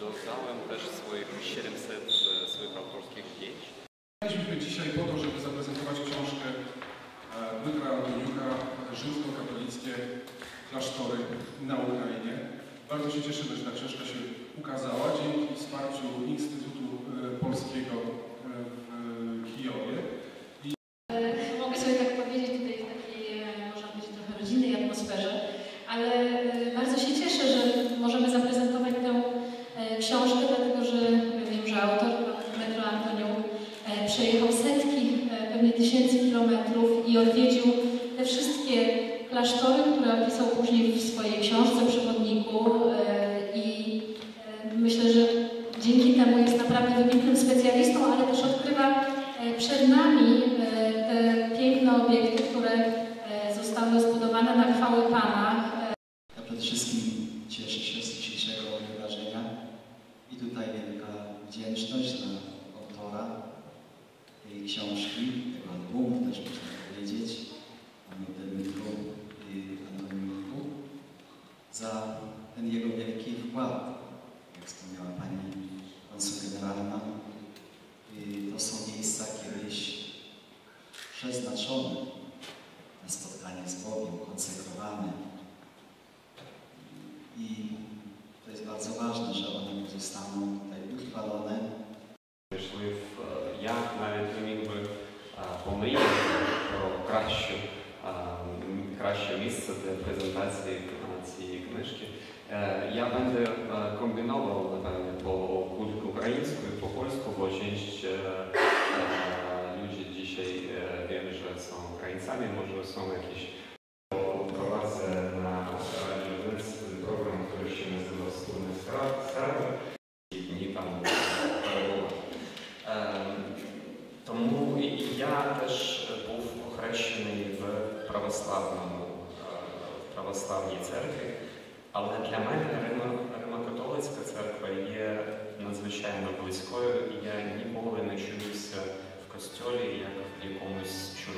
dodałem też swoich 700 swoich autorskich zdjęć. Jesteśmy dzisiaj po to, żeby zaprezentować książkę Dmytra Antoniuka Rzymskokatolickie klasztory na Ukrainie. Bardzo się cieszymy, że ta książka się ukazała dzięki wsparciu Instytutu Polskiego w Kijowie. Mogę sobie tak powiedzieć tutaj w takiej, można powiedzieć, trochę rodzinnej atmosferze, ale bardzo się cieszę, że możemy zaprezentować tę książkę, dlatego że wiem, że autor, Dmytro Antoniuk, przejechał setki, pewnie tysięcy kilometrów i odwiedził te wszystkie klasztory, które opisał później w swojej książce, przewodniku i myślę, że dzięki temu jest naprawdę wybitnym specjalistą, ale też odkrywa przed nami te piękne obiekty, które zostały zbudowane na chwałę Pana. Ja przede wszystkim cieszę się z dzisiejszego wydarzenia i tutaj wielka wdzięczność dla autora tej książki, tego albumu też można powiedzieć, panu Dmytru Antoniuku, za ten jego wielki wkład. Jak wspomniała pani konsugeneralna, to są miejsca kiedyś przeznaczone na spotkanie z Bogiem, konsekrowane. I to jest bardzo ważne, że one pozostaną tutaj utrwalone. Я навіть не міг би помріяти про краще місце для презентації цієї книжки. Я będę kombinował, напевне, po ukraińsku i po polsku, bo część ludzi dzisiaj wiem, że są Ukraińcami, może są jakieś. Prowadzę na Radiu Wens program, który się nazywa Wspólne Sprawy i dni tam перебував. Тому я теж був охрещений в православній церкві, але для мене Римо-католицька церква є надзвичайно близькою, і я ніколи не чуюся в костьолі як в якомусь